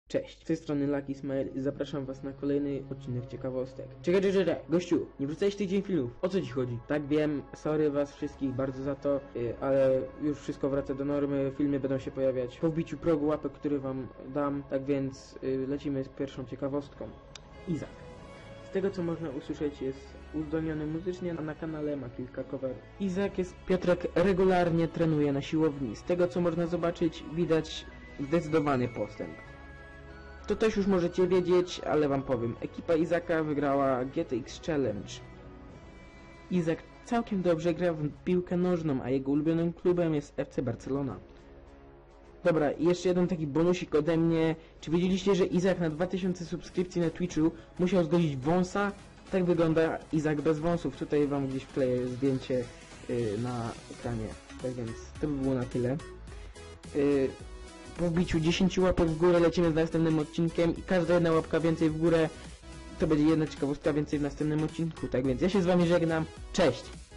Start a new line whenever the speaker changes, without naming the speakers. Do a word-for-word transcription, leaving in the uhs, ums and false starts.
Cześć, z tej strony Lucky Smile i zapraszam was na kolejny odcinek ciekawostek. Czekaj, czekaj, czekaj, gościu, nie wrzucałeś tydzień filmów, o co ci chodzi? Tak wiem, sorry was wszystkich bardzo za to, yy, ale już wszystko wraca do normy, filmy będą się pojawiać po wbiciu progu łapek, który wam dam, tak więc yy, lecimy z pierwszą ciekawostką. Izak. Z tego co można usłyszeć jest uzdolniony muzycznie, a na kanale ma kilka coverów. Izak jest, Piotrek regularnie trenuje na siłowni, z tego co można zobaczyć widać zdecydowany postęp. To też już możecie wiedzieć, ale wam powiem. Ekipa Izaka wygrała G T X Challenge. Izak całkiem dobrze gra w piłkę nożną, a jego ulubionym klubem jest F C Barcelona. Dobra, i jeszcze jeden taki bonusik ode mnie. Czy wiedzieliście, że Izak na dwa tysiące subskrypcji na Twitchu musiał zgolić wąsa? Tak wygląda Izak bez wąsów. Tutaj wam gdzieś wkleję zdjęcie yy, na ekranie. Tak więc to by było na tyle. Yy, Po wbiciu dziesięć łapek w górę lecimy z następnym odcinkiem i każda jedna łapka więcej w górę to będzie jedna ciekawostka więcej w następnym odcinku. Tak więc ja się z wami żegnam. Cześć!